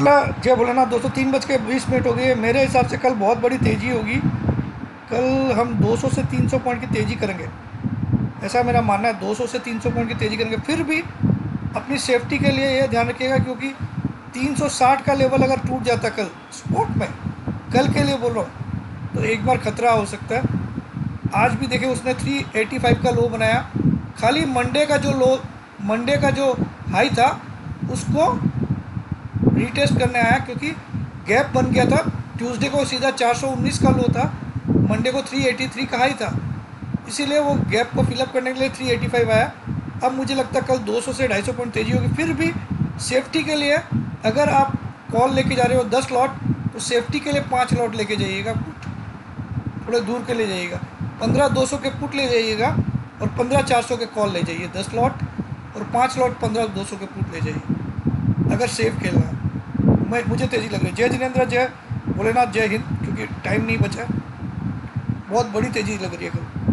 Tesla जय भोलेनाथ दोस्तों 3:20 हो गए। मेरे हिसाब से कल बहुत बड़ी तेज़ी होगी। कल हम 200 से 300 पॉइंट की तेज़ी करेंगे, ऐसा मेरा मानना है। 200 से 300 पॉइंट की तेज़ी करेंगे। फिर भी अपनी सेफ्टी के लिए ये ध्यान रखिएगा, क्योंकि 360 का लेवल अगर टूट जाता कल स्पोर्ट में, कल के लिए बोल रहा हूँ, तो एक बार खतरा हो सकता है। आज भी देखिए उसने 385 का लो बनाया। खाली मंडे का जो हाई था उसको रीटेस्ट करने आया, क्योंकि गैप बन गया था। ट्यूसडे को सीधा 419 का लो था, मंडे को 383 का हाई था, इसीलिए वो गैप को फिलअप करने के लिए 385 आया। अब मुझे लगता है कल 200 से 250 पॉइंट तेज़ी होगी। फिर भी सेफ्टी के लिए अगर आप कॉल लेके जा रहे हो 10 लॉट, तो सेफ्टी के लिए 5 लॉट लेके जाइएगा, पुट थोड़े दूर के ले जाइएगा। 15-200 के पुट ले जाइएगा और 15-400 के कॉल ले जाइए 10 लॉट, और 5 लॉट 15-200 के पुट ले जाइए अगर सेफ खेलना है। मुझे तेज़ी लग रही है। जय जिनेंद्र, जय भोलेनाथ, जय हिंद। क्योंकि टाइम नहीं बचा, बहुत बड़ी तेज़ी लग रही है कल।